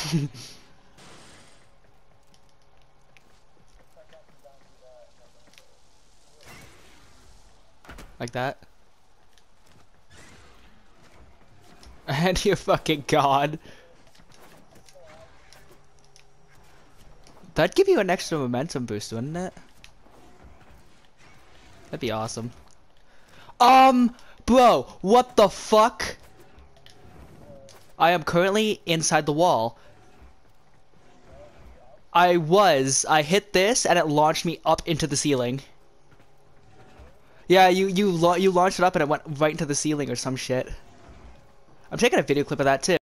Like that. And you fucking god. That'd give you an extra momentum boost, wouldn't it? That'd be awesome. Bro, what the fuck? I am currently inside the wall. I hit this and it launched me up into the ceiling. Yeah, you launched it up and it went right into the ceiling or some shit. I'm taking a video clip of that too.